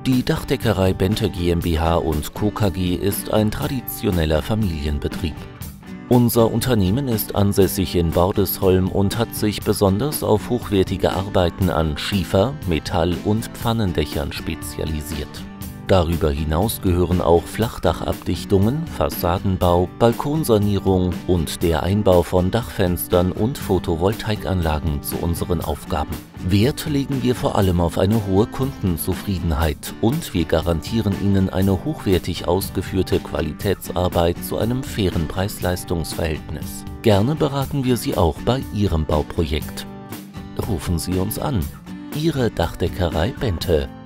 Die Dachdeckerei Bente GmbH und Co. KG ist ein traditioneller Familienbetrieb. Unser Unternehmen ist ansässig in Bordesholm und hat sich besonders auf hochwertige Arbeiten an Schiefer-, Metall- und Pfannendächern spezialisiert. Darüber hinaus gehören auch Flachdachabdichtungen, Fassadenbau, Balkonsanierung und der Einbau von Dachfenstern und Photovoltaikanlagen zu unseren Aufgaben. Wert legen wir vor allem auf eine hohe Kundenzufriedenheit und wir garantieren Ihnen eine hochwertig ausgeführte Qualitätsarbeit zu einem fairen Preis-Leistungs-Verhältnis. Gerne beraten wir Sie auch bei Ihrem Bauprojekt. Rufen Sie uns an. Ihre Dachdeckerei Bente.